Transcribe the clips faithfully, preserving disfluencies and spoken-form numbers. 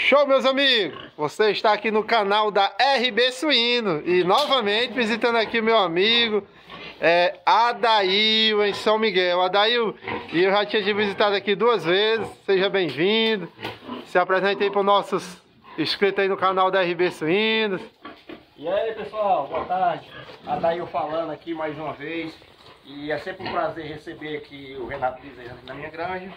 Show, meus amigos! Você está aqui no canal da R B Suíno e novamente visitando aqui meu amigo é, Adail em São Miguel. Adail, e eu já tinha te visitado aqui duas vezes, seja bem-vindo. Se apresente aí para os nossos inscritos aí no canal da R B Suínos. E aí, pessoal, boa tarde. Adail falando aqui mais uma vez. E é sempre um prazer receber aqui o Renato Bezerra na minha granja.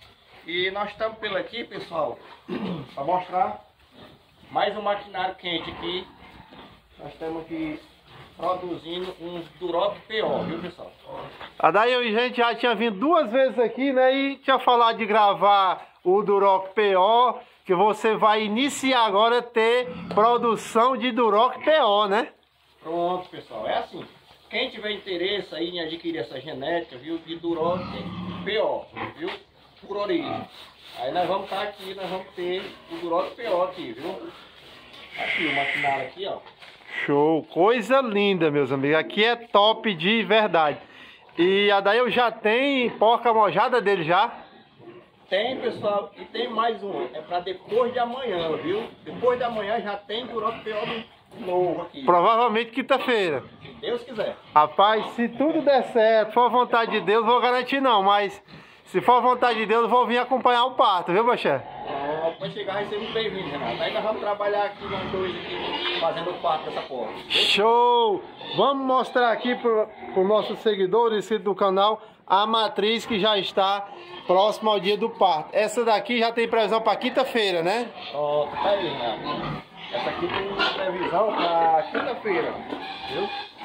E nós estamos pelo aqui, pessoal, para mostrar mais um maquinário quente aqui. Nós estamos aqui produzindo uns Duroc P O, viu, pessoal? Adail, a gente já tinha vindo duas vezes aqui, né? E tinha falado de gravar o Duroc P O, que você vai iniciar agora a ter produção de Duroc P O, né? Pronto, pessoal, é assim. Quem tiver interesse aí em adquirir essa genética, viu, de Duroc P O, viu? Por origem. Aí nós vamos estar aqui, nós vamos ter o Duroc P O aqui, viu? Aqui o maquinário aqui, ó. Show, coisa linda, meus amigos. Aqui é top de verdade. E a Adail já tem porca mojada dele já? Tem, pessoal, e tem mais um. É para depois de amanhã, viu? Depois de amanhã já tem Duroc P O novo aqui. Provavelmente quinta-feira. Se Deus quiser. Rapaz, se tudo der certo, for a vontade de Deus, vou garantir não, mas se for a vontade de Deus, eu vou vir acompanhar o parto, viu, Baxé? Ó, pode chegar e ser muito bem-vindo, Renato. Aí nós vamos trabalhar aqui nós dois aqui, fazendo o parto dessa porta. Show! Vamos mostrar aqui para os nossos seguidores inscritos do canal a matriz que já está próxima ao dia do parto. Essa daqui já tem previsão para quinta-feira, né? Ó, tá aí, Renato. Essa aqui tem previsão para quinta-feira, viu?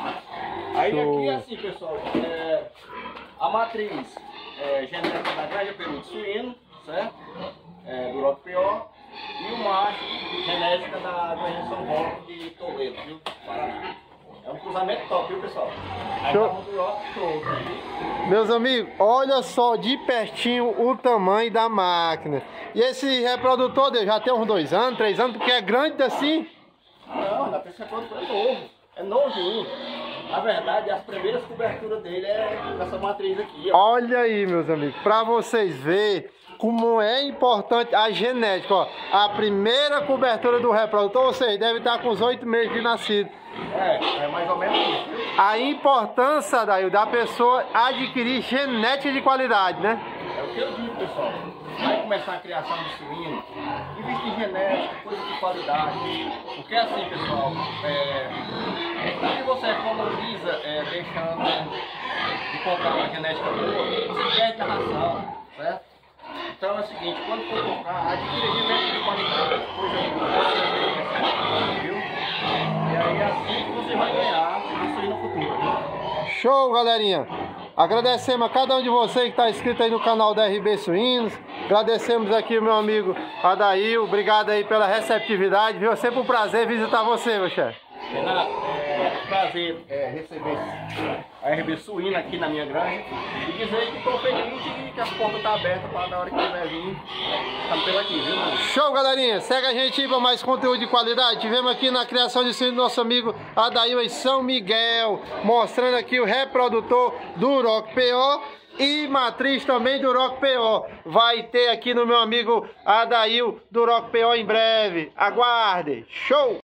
Aí Show. aqui assim, pessoal, é, a matriz é, genética da granja peru de suíno, certo? É, Duroc P O, e o macho genética da granja São Roque de Toledo, viu? Paraná. É um cruzamento top, viu, pessoal? Aí Show. tá um Duroc show, tá? Meus amigos, olha só de pertinho o tamanho da máquina. E esse reprodutor dele já tem uns dois anos, três anos, porque é grande assim? Não, na esse reprodutor é novo. É novinho. Na verdade, as primeiras coberturas dele é dessa matriz aqui, ó. Olha aí, meus amigos, para vocês verem como é importante a genética, ó. A primeira cobertura do reprodutor, vocês devem estar com uns oito meses de nascido. É, é mais ou menos isso. A importância, Daí, da pessoa adquirir genética de qualidade, né? É o que eu digo, pessoal. Vai começar a criação de suíno, investir em genética, coisa de qualidade. Porque assim, pessoal, é, se você economiza é, deixando de comprar uma genética boa, você perde a ração, certo? Então é o seguinte, quando for comprar, adquira genética de qualidade, coisa boa, viu? E aí assim você vai ganhar isso aí no futuro, viu? Show, galerinha! Agradecemos a cada um de vocês que está inscrito aí no canal da R B Suínos. Agradecemos aqui o meu amigo Adail. Obrigado aí pela receptividade, viu? É sempre um prazer visitar você, meu chefe. Renato, é um prazer é, receber a R B Suíno aqui na minha granja e dizer que estou feliz e que as portas estão abertas para na hora que tiver vir, estamos pelo aqui, viu, mano? Show, galerinha! Segue a gente aí para mais conteúdo de qualidade. Tivemos aqui na criação de suíno do nosso amigo Adail em São Miguel, mostrando aqui o reprodutor Duroc P O e matriz também Duroc P O. Vai ter aqui no meu amigo Adail Duroc P O em breve. Aguarde! Show!